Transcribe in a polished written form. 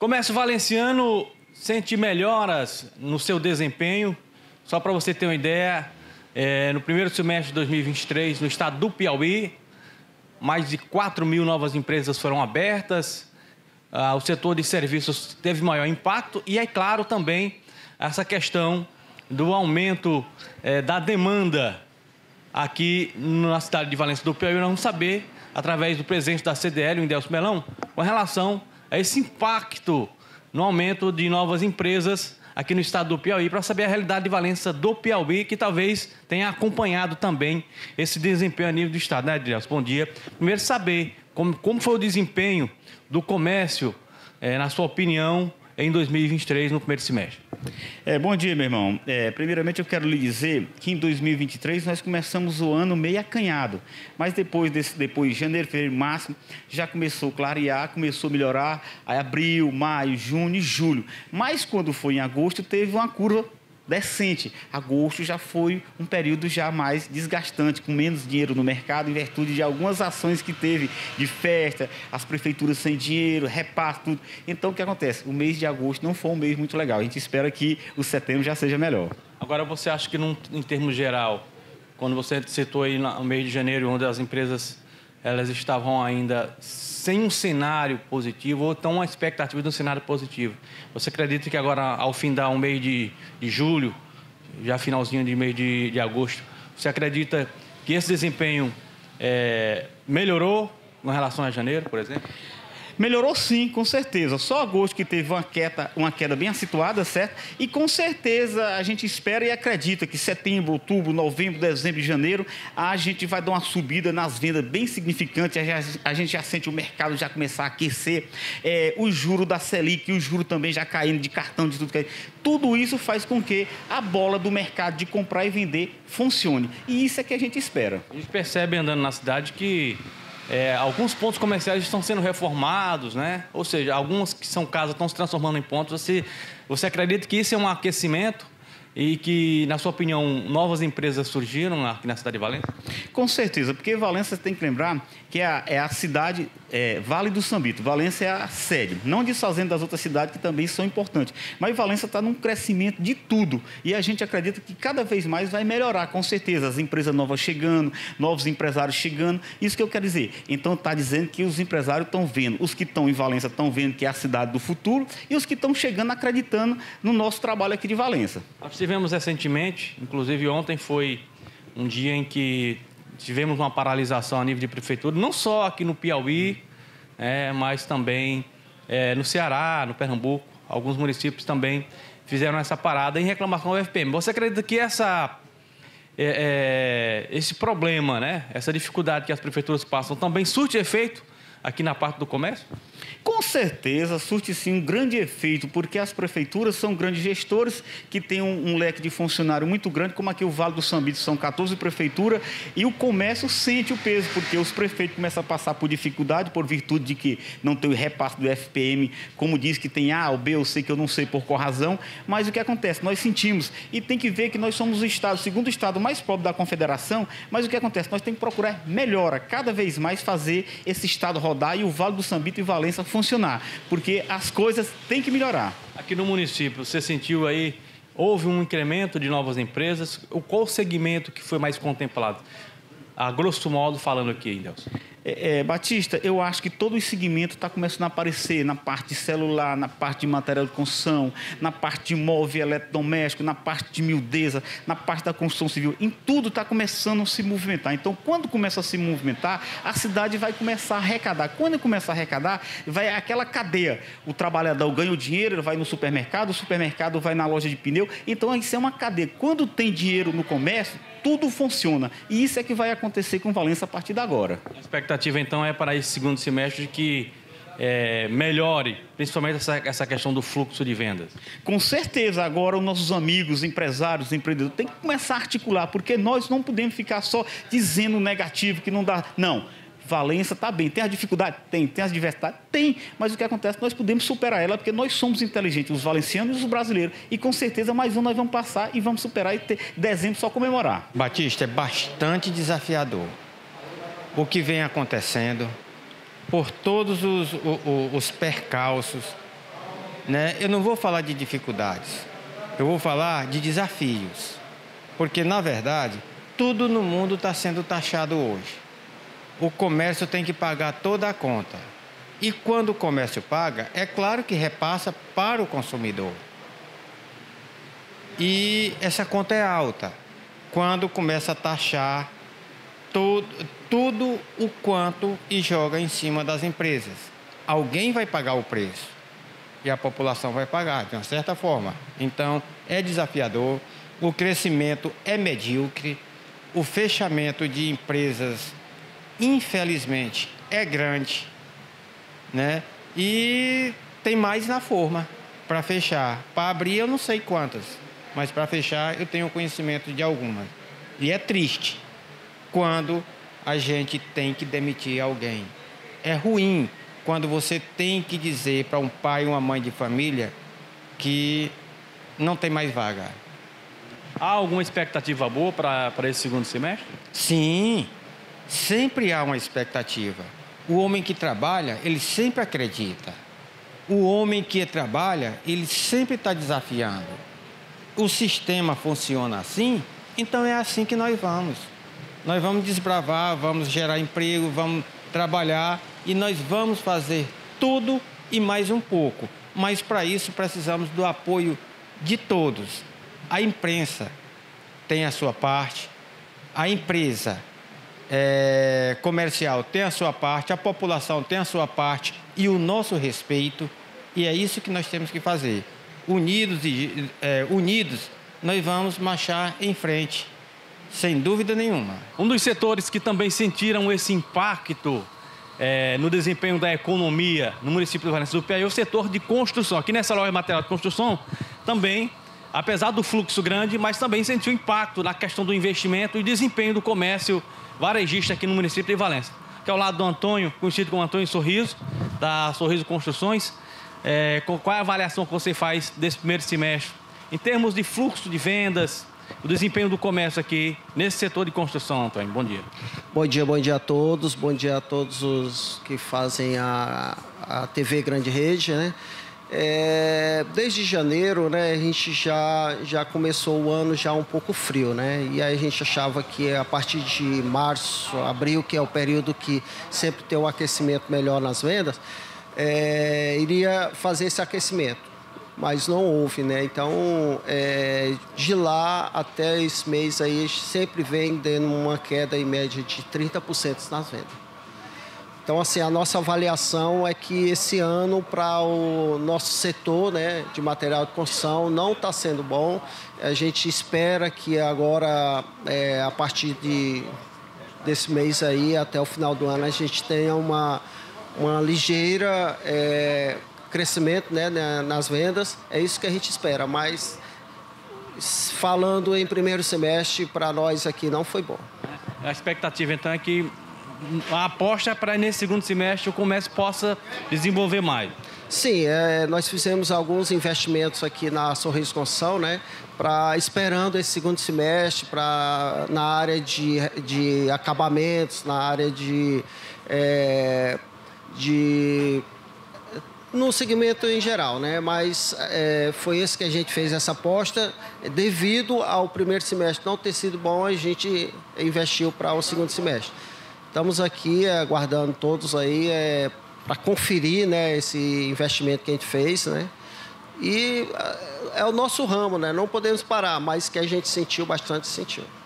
Comércio valenciano sente melhoras no seu desempenho. Só para você ter uma ideia, no primeiro semestre de 2023, no estado do Piauí, mais de 4.000 novas empresas foram abertas. O setor de serviços teve maior impacto e, é claro, também essa questão do aumento da demanda aqui na cidade de Valença do Piauí. Nós vamos saber, através do presidente da CDL, o Indelcio Melão, com relação a esse impacto no aumento de novas empresas aqui no estado do Piauí, para saber a realidade de Valença do Piauí, que talvez tenha acompanhado também esse desempenho a nível do estado, né, Indelcio? Bom dia. Primeiro, saber como foi o desempenho do comércio, na sua opinião, em 2023, no primeiro semestre. Bom dia, meu irmão. Primeiramente, eu quero lhe dizer que em 2023 nós começamos o ano meio acanhado, mas depois de janeiro, fevereiro, março, já começou a clarear, começou a melhorar, aí abril, maio, junho e julho. Mas quando foi em agosto, teve uma curva decente. Agosto já foi um período já mais desgastante, com menos dinheiro no mercado, em virtude de algumas ações que teve de festa, as prefeituras sem dinheiro, repasse, tudo. Então, o que acontece? O mês de agosto não foi um mês muito legal. A gente espera que o setembro já seja melhor. Agora, você acha que, em termos geral, quando você citou aí no mês de janeiro, onde as empresas elas estavam ainda sem um cenário positivo ou estão uma expectativa de um cenário positivo, você acredita que agora, ao findar um mês de julho, já finalzinho de mês de agosto, você acredita que esse desempenho melhorou com relação a janeiro, por exemplo? Melhorou sim, com certeza. Só agosto que teve uma queda bem situada, certo? E com certeza a gente espera e acredita que setembro, outubro, novembro, dezembro e janeiro a gente vai dar uma subida nas vendas bem significante. A gente já sente o mercado já começar a aquecer, o juro da Selic, o juro também já caindo de cartão, de tudo que tudo isso faz com que a bola do mercado de comprar e vender funcione. E isso é que a gente espera. A gente percebe andando na cidade que alguns pontos comerciais estão sendo reformados, né? Ou seja, algumas que são casas estão se transformando em pontos. Você acredita que isso é um aquecimento e que, na sua opinião, novas empresas surgiram aqui na cidade de Valença? Com certeza, porque Valença tem que lembrar que é a cidade Vale do Sambito. Valença é a sede, não desfazendo das outras cidades que também são importantes. Mas Valença está num crescimento de tudo e a gente acredita que cada vez mais vai melhorar, com certeza. As empresas novas chegando, novos empresários chegando, isso que eu quero dizer. Então está dizendo que os empresários estão vendo, os que estão em Valença estão vendo que é a cidade do futuro e os que estão chegando acreditando no nosso trabalho aqui de Valença. Nós tivemos recentemente, inclusive ontem foi um dia em que tivemos uma paralisação a nível de prefeitura, não só aqui no Piauí, mas também no Ceará, no Pernambuco. Alguns municípios também fizeram essa parada em reclamação ao FPM. Você acredita que esse problema, né, essa dificuldade que as prefeituras passam, também surte efeito aqui na parte do comércio? Com certeza, surte sim um grande efeito, porque as prefeituras são grandes gestores que têm um leque de funcionário muito grande, como aqui o Vale do Sambito são 14 prefeituras, e o comércio sente o peso, porque os prefeitos começam a passar por dificuldade, por virtude de que não tem o repasse do FPM, como diz que tem A ou B, eu sei que eu não sei por qual razão, mas o que acontece? Nós sentimos, e tem que ver que nós somos o segundo estado mais pobre da Confederação, mas o que acontece? Nós temos que procurar melhora, cada vez mais fazer esse estado rodar e o Vale do Sambito e Valença funcionar, porque as coisas têm que melhorar. Aqui no município, você sentiu aí, houve um incremento de novas empresas? Qual segmento que foi mais contemplado? A grosso modo falando aqui, Indelcio. Batista, eu acho que todo o segmento está começando a aparecer na parte de celular, na parte de material de construção, na parte de móvel eletrodoméstico, na parte de miudeza, na parte da construção civil. Em tudo está começando a se movimentar. Então, quando começa a se movimentar, a cidade vai começar a arrecadar. Quando começar a arrecadar, vai aquela cadeia. O trabalhador ganha o dinheiro, ele vai no supermercado, o supermercado vai na loja de pneu. Então, isso é uma cadeia. Quando tem dinheiro no comércio, tudo funciona. E isso é que vai acontecer com Valença a partir de agora. A expectativa, então, é para esse segundo semestre que melhore, principalmente essa questão do fluxo de vendas. Com certeza. Agora, os nossos amigos, empresários, empreendedores, têm que começar a articular, porque nós não podemos ficar só dizendo negativo, que não dá. Não. Valença está bem. Tem a dificuldade? Tem. Tem as diversidades? Tem. Mas o que acontece? Nós podemos superar ela, porque nós somos inteligentes, os valencianos e os brasileiros. E com certeza mais um nós vamos passar e vamos superar e ter dezembro só comemorar. Batista, é bastante desafiador o que vem acontecendo, por todos os percalços né? Eu não vou falar de dificuldades, eu vou falar de desafios. Porque, na verdade, tudo no mundo está sendo taxado hoje. O comércio tem que pagar toda a conta. E quando o comércio paga, é claro que repassa para o consumidor. E essa conta é alta quando começa a taxar tudo o quanto e joga em cima das empresas. Alguém vai pagar o preço e a população vai pagar, de uma certa forma. Então, é desafiador, o crescimento é medíocre, o fechamento de empresas, infelizmente, é grande, né? E tem mais na forma para fechar. Para abrir, eu não sei quantas, mas para fechar, eu tenho conhecimento de algumas. E é triste quando a gente tem que demitir alguém. É ruim quando você tem que dizer para um pai ou uma mãe de família que não tem mais vaga. Há alguma expectativa boa para esse segundo semestre? Sim, sempre há uma expectativa. O homem que trabalha, ele sempre acredita. O homem que trabalha, ele sempre está desafiando. O sistema funciona assim, então é assim que nós vamos. Nós vamos desbravar, vamos gerar emprego, vamos trabalhar e nós vamos fazer tudo e mais um pouco. Mas para isso precisamos do apoio de todos. A imprensa tem a sua parte, a empresa comercial tem a sua parte, a população tem a sua parte e o nosso respeito. E é isso que nós temos que fazer. Unidos, nós vamos marchar em frente, sem dúvida nenhuma. Um dos setores que também sentiram esse impacto no desempenho da economia no município de Valença do Piauí é o setor de construção. Aqui nessa loja de material de construção, também, apesar do fluxo grande, mas também sentiu impacto na questão do investimento e desempenho do comércio varejista aqui no município de Valença. Que é ao lado do Antônio, conhecido como Antônio Sorriso, da Sorriso Construções. Qual é a avaliação que você faz desse primeiro semestre, em termos de fluxo de vendas, o desempenho do comércio aqui nesse setor de construção, Antônio? Bom dia. Bom dia a todos. Bom dia a todos os que fazem a TV Grande Rede, né? Desde janeiro, né, a gente já começou o ano já um pouco frio, né? E aí a gente achava que a partir de março, abril, que é o período que sempre tem um aquecimento melhor nas vendas, iria fazer esse aquecimento, mas não houve, né? Então, de lá até esse mês aí, sempre vem dando uma queda em média de 30% nas vendas. Então, assim, a nossa avaliação é que esse ano, para o nosso setor, né, de material de construção, não está sendo bom. A gente espera que agora, a partir desse mês aí, até o final do ano, a gente tenha uma ligeira crescimento, né, nas vendas. É isso que a gente espera, mas falando em primeiro semestre, para nós aqui não foi bom. A expectativa, então, é que a aposta é para nesse segundo semestre o comércio possa desenvolver mais. Sim, nós fizemos alguns investimentos aqui na Sorriso Construção, né, esperando esse segundo semestre na área de acabamentos, na área no segmento em geral, né? Mas foi esse que a gente fez essa aposta. Devido ao primeiro semestre não ter sido bom, a gente investiu para o segundo semestre. Estamos aqui aguardando todos aí para conferir, né, esse investimento que a gente fez, né? E é o nosso ramo, né? Não podemos parar, mas que a gente sentiu bastante, sentiu.